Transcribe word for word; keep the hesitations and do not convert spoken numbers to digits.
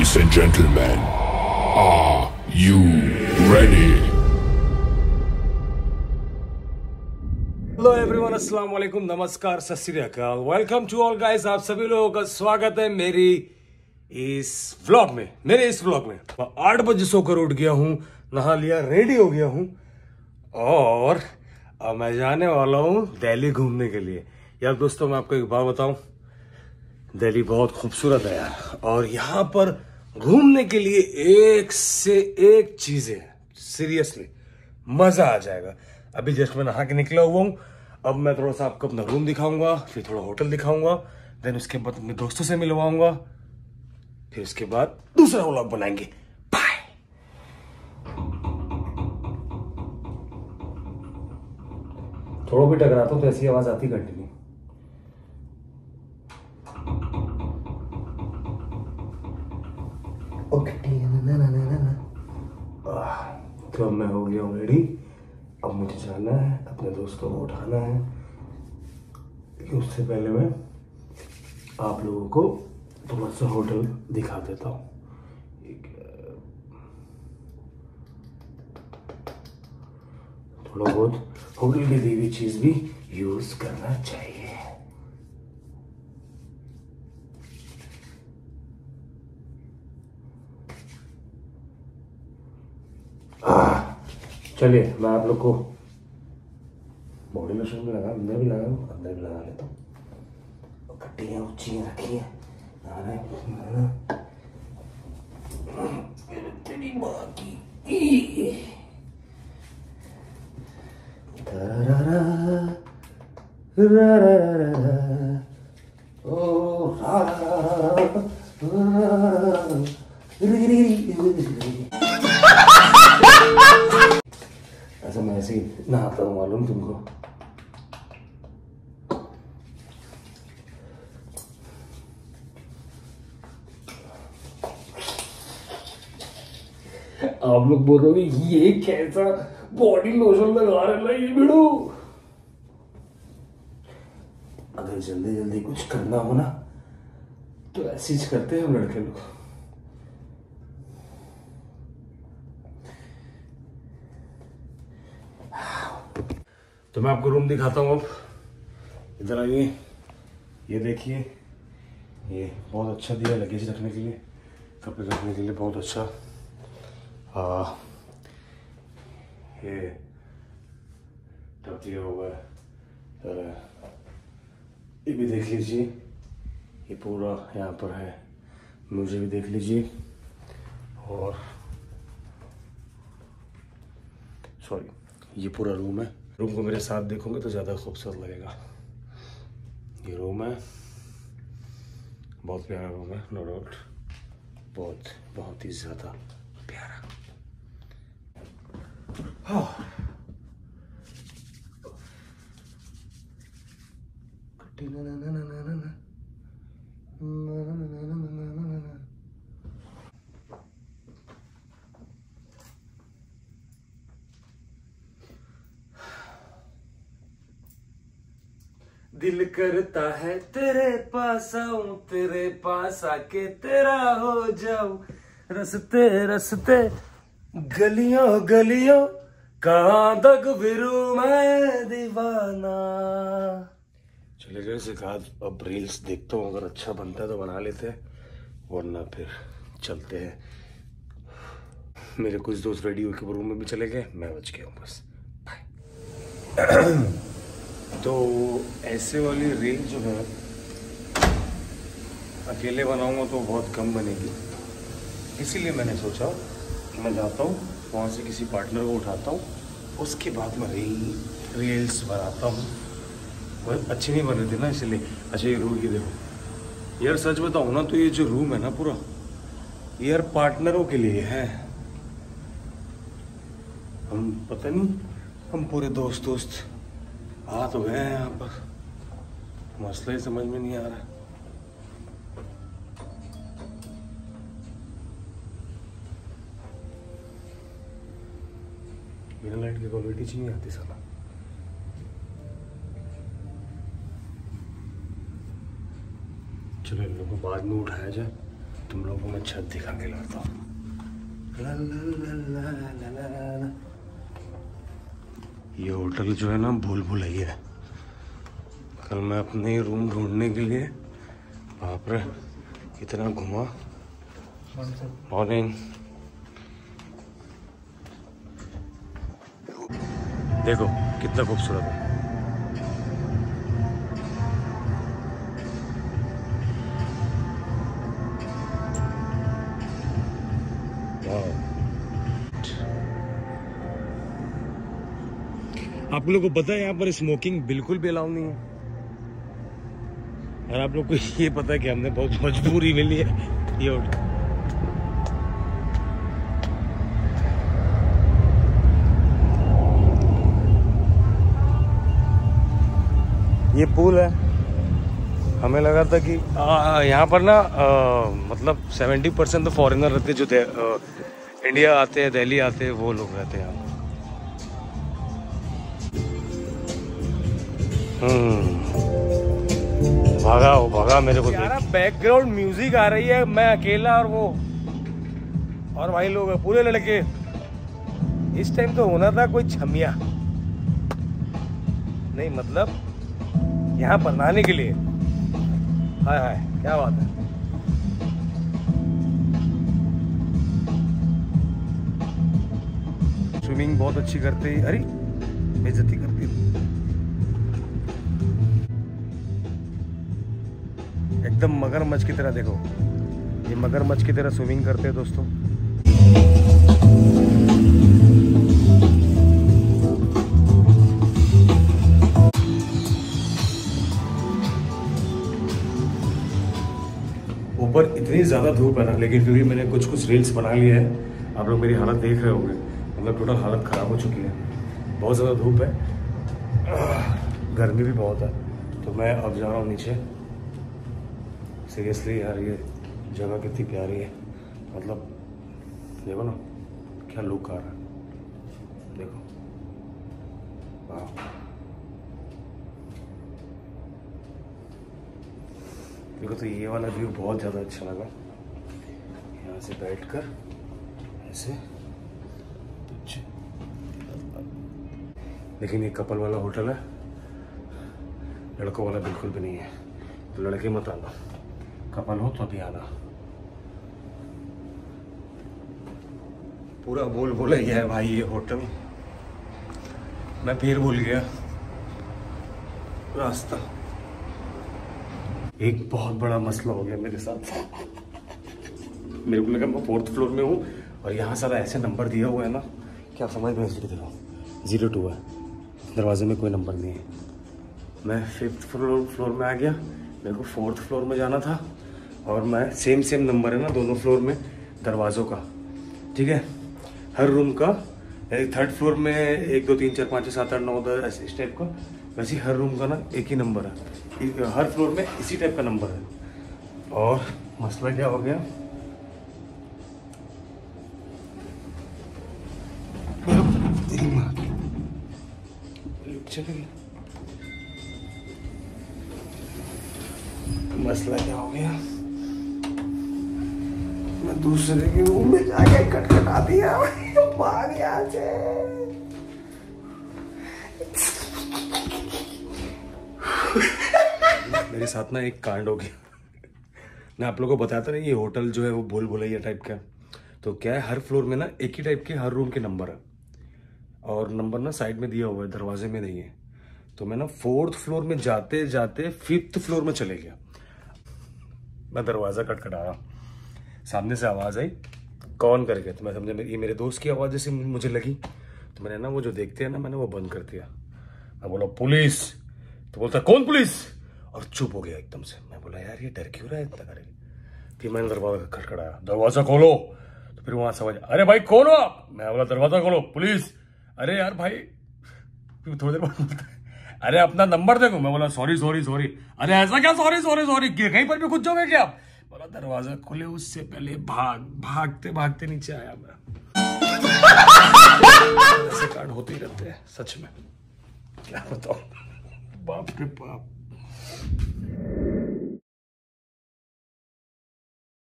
Ladies and gentlemen, are you ready? Hello everyone, अस्सलाम वालेकुम, नमस्कार, सत श्री अकाल। Welcome to all guys. आप सभी लोगों का स्वागत है मेरी इस व्लॉग में मेरे इस व्लॉग में मैं आठ बजे सोकर उठ गया हूँ, नहा लिया, रेडी हो गया हूँ और अब मैं जाने वाला हूँ दिल्ली घूमने के लिए। यार दोस्तों, मैं आपको एक बात बताऊं, दिल्ली बहुत खूबसूरत है यार, और यहाँ पर घूमने के लिए एक से एक चीजें हैं। सीरियसली मजा आ जाएगा। अभी जस्ट मैं नहा के निकला हुआ हूँ। अब मैं थोड़ा सा आपको अपना रूम दिखाऊंगा, फिर थोड़ा होटल दिखाऊंगा, देन उसके बाद अपने दोस्तों से मिलवाऊंगा, फिर उसके बाद दूसरा व्लॉग बनाएंगे। बाय। थोड़ा भी टकराता तो ऐसी आवाज आती कंटिन्यू। ओके, तो अब मैं हो गया हूँ रेडी। अब मुझे जाना है, अपने दोस्तों को उठाना है, लेकिन उससे पहले मैं आप लोगों को थोड़ा सा होटल दिखा देता हूँ। थोड़ा बहुत होटल की दी हुई चीज भी यूज करना चाहिए। चलिए, मैं आप लोग को बॉडी लोशन भी लगा, अंदर भी लगा अंदर भी लगा लेता हूँ। कट्टियाँ उच्चियाँ रखी हैं, तेरी माँ की। ओ ऐसा मैं ऐसे ही नहाता हूँ, मालूम तुमको। आप लोग बोल रहे हो ये कैसा बॉडी लोशन लगा रहे ना ये भिड़ो। अगर जल्दी जल्दी कुछ करना हो ना तो ऐसे ही करते हैं हम लड़के लोग। तो मैं आपको रूम दिखाता हूँ। अब इधर आइए, ये देखिए, ये बहुत अच्छा दिया लगेज रखने के लिए, कपड़े रखने के लिए बहुत अच्छा। आ, ये टब दिया हुआ है, ये भी देख लीजिए, ये पूरा यहाँ पर है, मुझे भी देख लीजिए। और सॉरी, ये पूरा रूम है। रूम को मेरे साथ देखोगे तो ज़्यादा खूबसूरत लगेगा। ये रूम है, बहुत प्यारा रूम है, नो डाउट, बहुत बहुत ही ज़्यादा प्यारा। हाँ। दिल करता है तेरे पास आऊं, तेरे पास आके तेरा हो जाऊं, रस्ते रस्ते गलियों गलियों कहाँ तक फिरूं मैं दीवाना। चले गए से कहा, अब रील्स देखता हूँ, अगर अच्छा बनता है तो बना लेते हैं, वरना फिर चलते हैं। मेरे कुछ दोस्त रेडी होकर रूम में भी चले गए, मैं बच गया हूँ बस। बाय। तो ऐसे वाली रील जो है अकेले बनाऊंगा तो बहुत कम बनेगी, इसीलिए मैंने सोचा कि मैं जाता हूँ वहाँ से किसी पार्टनर को उठाता हूँ, उसके बाद मैं रील रील्स बनाता हूँ। बहुत अच्छी नहीं बन रही थी ना, इसलिए। अच्छा, ये रूम, ये देखो यार, सच बताऊँ ना तो ये जो रूम है ना पूरा, ये यार पार्टनरों के लिए है। हम पता नहीं, हम पूरे दोस्त दोस्त आ तो गए हैं यहाँ पर, मसला ही समझ में नहीं आ रहा। बिना लाइट की क्वालिटी अच्छी नहीं आती साला। चलो इन लोगों को बाद में उठाया जाए, तुम लोगों को मैं छत दिखा के लाता हूँ। ये होटल जो है ना भूल भुलैया है। कल मैं अपने रूम ढूंढने के लिए वहाँ पर इतना घुमा। मॉर्निंग। देखो कितना खूबसूरत है। आप लोगों को पता है यहाँ पर स्मोकिंग बिल्कुल भी अलाउ नहीं है। और आप लोग को ये पता है कि हमने बहुत मजबूरी में लिया ये होटल। ये पूल है। हमें लगा था कि यहाँ पर ना आ, मतलब सेवेंटी परसेंट तो फॉरेनर रहते जो आ, इंडिया आते हैं, दिल्ली आते हैं, वो लोग रहते हैं यहाँ। हम्म भागा वो भागा मेरे को। यार बैकग्राउंड म्यूजिक आ रही है, मैं अकेला और वो और भाई लोग पूरे लड़के। इस टाइम तो होना था कोई छमिया नहीं, मतलब यहाँ पर नहाने के लिए। हाय हाय क्या बात है। स्विमिंग बहुत अच्छी करते हैं। अरे बेइज्जती करती है एकदम मगरमच्छ की तरह। देखो ये मगरमच्छ की तरह स्विमिंग करते हैं दोस्तों। ऊपर इतनी ज़्यादा धूप है ना, लेकिन फिर भी मैंने कुछ कुछ रील्स बना लिए हैं। आप लोग मेरी हालत देख रहे होंगे, मतलब टोटल हालत ख़राब हो चुकी है। बहुत ज़्यादा धूप है, गर्मी भी बहुत है। तो मैं अब जा रहा हूँ नीचे। सीरियसली यार ये जगह कितनी प्यारी है, मतलब देखो ना क्या लुक आ रहा है। देखो वाह, देखो तो ये वाला व्यू बहुत ज़्यादा अच्छा लगा। यहाँ से बैठकर ऐसे। लेकिन ये कपल वाला होटल है, लड़कों वाला बिल्कुल भी नहीं है। तो लड़के मत आना, कपल हो तो अभी आना। पूरा बोल बोला गया है भाई ये होटल। मैं फिर भूल गया रास्ता। एक बहुत बड़ा मसला हो गया मेरे साथ। मेरे को लगा मैं फोर्थ फ्लोर में हूँ और यहाँ सारा ऐसे नंबर दिया हुआ है ना, क्या समझ में इसलिए देखो जीरो टू है, दरवाजे में कोई नंबर नहीं है। मैं फिफ्थ फ्लोर फ्लोर में आ गया, मेरे को फोर्थ फ्लोर में जाना था और मैं सेम सेम नंबर है ना दोनों फ्लोर में दरवाज़ों का, ठीक है। हर रूम का थर्ड फ्लोर में एक दो तीन चार पाँच छः सात आठ नौ दस ऐसे इस टाइप का, वैसे हर रूम का ना एक ही नंबर है, हर फ्लोर में इसी टाइप का नंबर है। और मसला क्या हो गया, तेरी माँ चलेगी। मसला क्या हो गया, मैं दूसरे के रूम में जाके कटकटा दिया। भाग यहाँ से। मेरे साथ ना एक कांड हो गया। मैं आप लोगों को बताया था ना ये होटल जो है वो भूल भुलैया टाइप का। तो क्या है, हर फ्लोर में ना एक ही टाइप के हर रूम के नंबर है और नंबर ना साइड में दिया हुआ है, दरवाजे में नहीं है। तो मैं ना फोर्थ फ्लोर में जाते जाते फिफ्थ फ्लोर में चले गया। मैं दरवाज़ा खटखटाया, सामने से आवाज़ आई कौन करके। तो मैं समझा ये मेरे दोस्त की आवाज़ जैसे मुझे लगी। तो मैंने ना वो जो देखते हैं ना, मैंने वो बंद कर दिया। मैं बोला पुलिस, तो बोलता कौन पुलिस, और चुप हो गया एकदम से। मैं बोला यार ये डर क्यों रहा है इतना करेगा। फिर मैंने दरवाज़ा खटखटाया, दरवाज़ा खोलो। तो फिर वहाँ समझ, अरे भाई कौन हो आप। मैं बोला दरवाज़ा खोलो, पुलिस। अरे यार भाई, फिर थोड़ी देर बाद बोलता है अरे अपना नंबर देखो। मैं बोला सॉरी सॉरी सॉरी। अरे ऐसा क्या सॉरी सॉरी सॉरी, कहीं पर भी कुछ जाओगे क्या आप। बोला दरवाजा खोले उससे पहले भाग भागते भागते नीचे आया मैं। ऐसे कांड होते ही रहते हैं सच में, क्या बताऊं। बाप रे बाप।